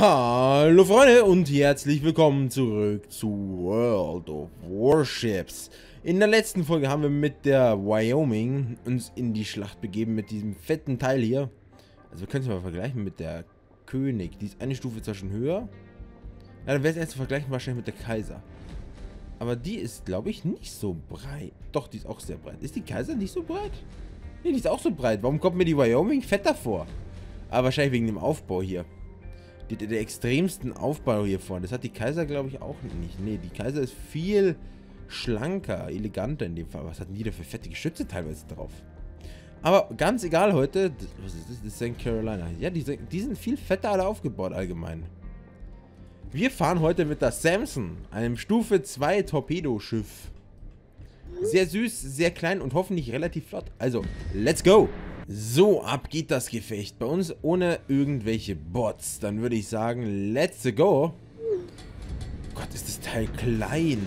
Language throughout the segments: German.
Hallo Freunde und herzlich willkommen zurück zu World of Warships. In der letzten Folge haben wir mit der Wyoming uns in die Schlacht begeben mit diesem fetten Teil hier. Also wir können es mal vergleichen mit der König. Die ist eine Stufe zwar schon höher. Ja, dann wäre es erst zu vergleichen wahrscheinlich mit der Kaiser. Aber die ist, glaube ich, nicht so breit. Doch, die ist auch sehr breit. Ist die Kaiser nicht so breit? Ne, die ist auch so breit. Warum kommt mir die Wyoming fetter vor? Aber wahrscheinlich wegen dem Aufbau hier. Der extremsten Aufbau hier vorne. Das hat die Kaiser, glaube ich, auch nicht. Ne, die Kaiser ist viel schlanker, eleganter in dem Fall. Was hatten die da für fette Geschütze teilweise drauf? Aber ganz egal heute. Was ist das? Das ist St. Carolina. Ja, die sind viel fetter alle aufgebaut allgemein. Wir fahren heute mit der Samson, einem Stufe 2 Torpedoschiff. Sehr süß, sehr klein und hoffentlich relativ flott. Also, let's go! So, ab geht das Gefecht. Bei uns ohne irgendwelche Bots. Dann würde ich sagen, let's go. Gott, ist das Teil klein.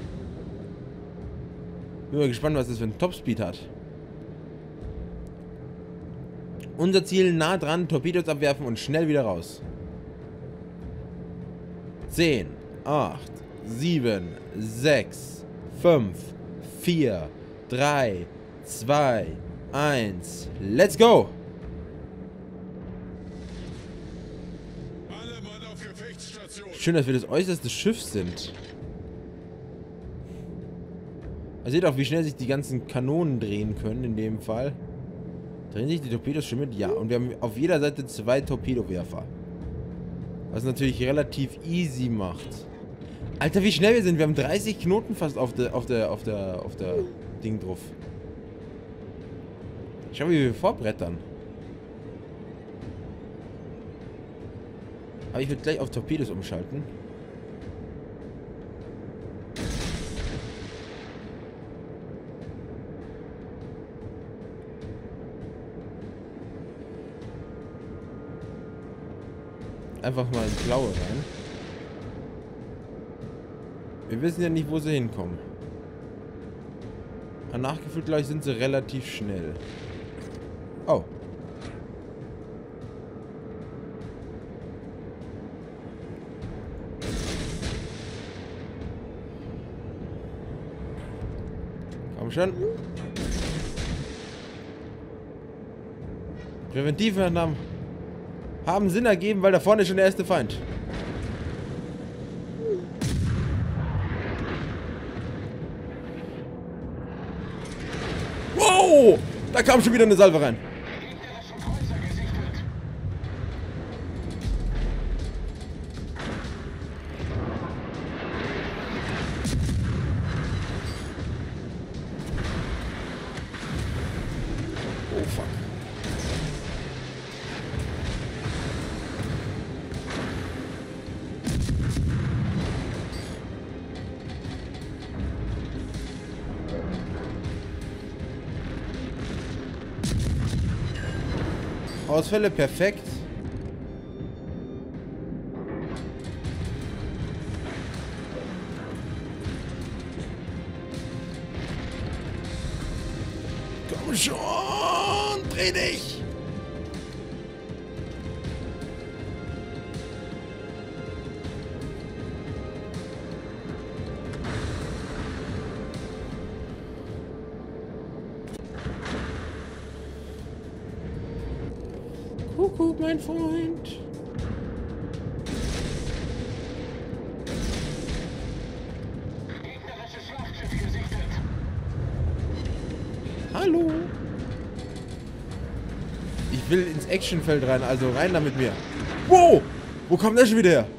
Bin mal gespannt, was das für ein Topspeed hat. Unser Ziel nah dran, Torpedos abwerfen und schnell wieder raus. 10, 8, 7, 6, 5, 4, 3, 2, 1, let's go! Alle Mann auf Gefechtsstation. Schön, dass wir das äußerste Schiff sind. Ihr seht auch, wie schnell sich die ganzen Kanonen drehen können in dem Fall. Drehen sich die Torpedos schon mit? Ja, und wir haben auf jeder Seite 2 Torpedowerfer. Was natürlich relativ easy macht. Alter, wie schnell wir sind. Wir haben 30 Knoten fast auf der Ding drauf. Schau, wie wir vorbrettern. Aber ich würde gleich auf Torpedos umschalten. Einfach mal ins Blaue rein. Wir wissen ja nicht, wo sie hinkommen. Aber nachgefühlt gleich sind sie relativ schnell. Oh. Komm schon. Präventivmaßnahmen haben Sinn ergeben, weil da vorne ist schon der erste Feind. Wow! Da kam schon wieder eine Salve rein. Oh fuck. Ausfälle perfekt. Komm schon, dreh dich. Kuckuck, mein Freund. Hallo. Ich will ins Actionfeld rein, also rein da mit mir. Wow! Wo kommt der schon wieder her?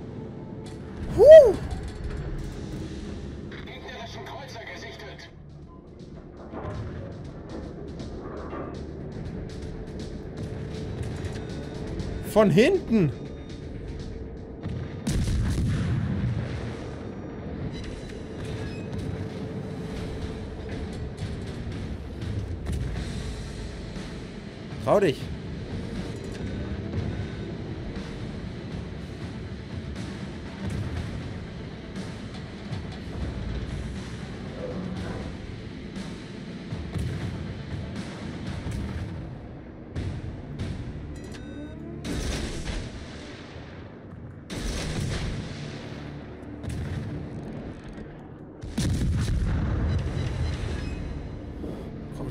Gegnerischen Kreuzer gesichtet. Von hinten. Trau dich.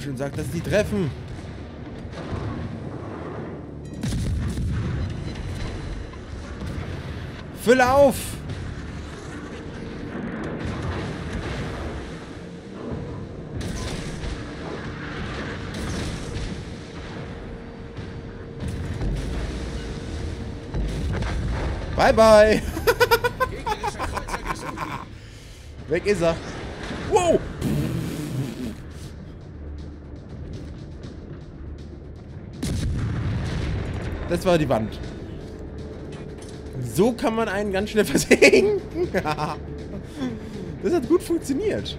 schon, sag, dass die treffen. Fülle auf! Bye bye! Weg ist er. Wow! Das war die Wand. So kann man einen ganz schnell versenken. Das hat gut funktioniert.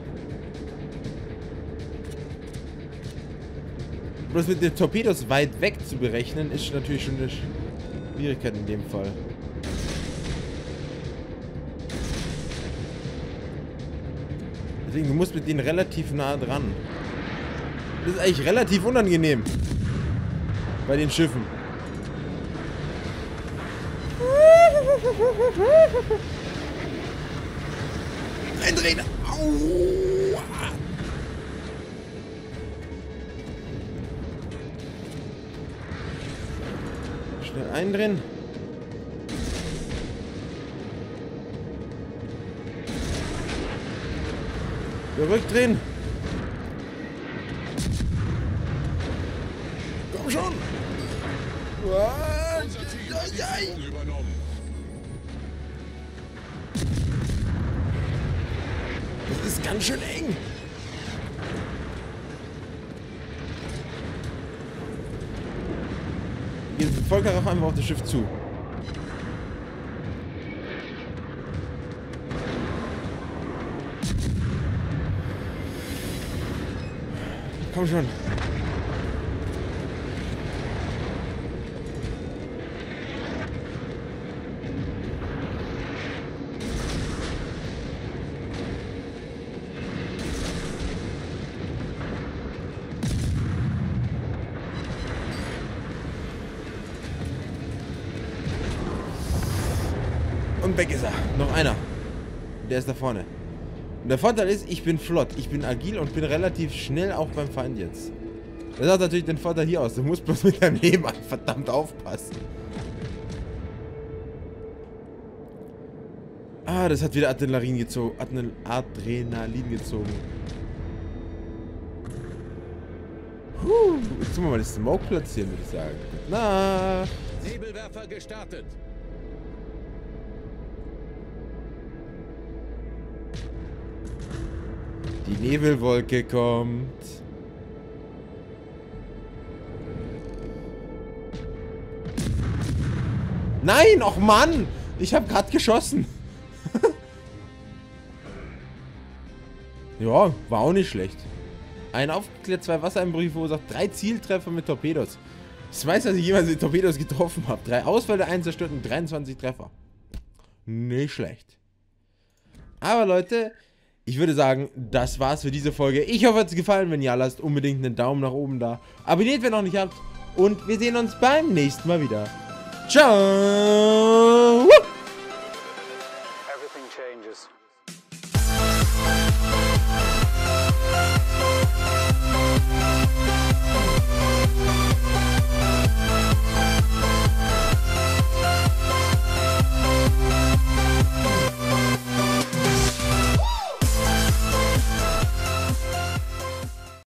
Bloß mit den Torpedos weit weg zu berechnen, ist natürlich schon eine Schwierigkeit in dem Fall. Deswegen, du musst mit denen relativ nah dran. Das ist eigentlich relativ unangenehm. Bei den Schiffen. Eindrehen! Aua! Schnell eindrehen. Zurückdrehen. Komm schon! Unser Team hat die Führung übernommen. Das ist ganz schön eng. Geht Vollkaraff einfach auf das Schiff zu. Komm schon. Und weg ist er. Noch einer. Der ist da vorne. Und der Vorteil ist, ich bin flott. Ich bin agil und bin relativ schnell auch beim Feind jetzt. Das hat natürlich den Vorteil hier aus. Du musst bloß mit deinem Leben verdammt aufpassen. Ah, das hat wieder Adrenalin gezogen. Adrenalin gezogen. Jetzt tun wir mal das Smoke platzieren, würde ich sagen. Na. Nebelwerfer gestartet. Die Nebelwolke kommt. Nein, och Mann! Ich habe gerade geschossen. Ja, war auch nicht schlecht. Ein aufgeklärt, 2 Wassereinbrüche verursacht, 3 Zieltreffer mit Torpedos. Ich weiß, dass ich jemals mit Torpedos getroffen habe. 3 Ausfälle, 1 zerstört und 23 Treffer. Nicht schlecht. Aber Leute, ich würde sagen, das war's für diese Folge. Ich hoffe, es hat gefallen. Wenn ja, lasst unbedingt einen Daumen nach oben da. Abonniert, wenn ihr noch nicht habt. Und wir sehen uns beim nächsten Mal wieder. Ciao!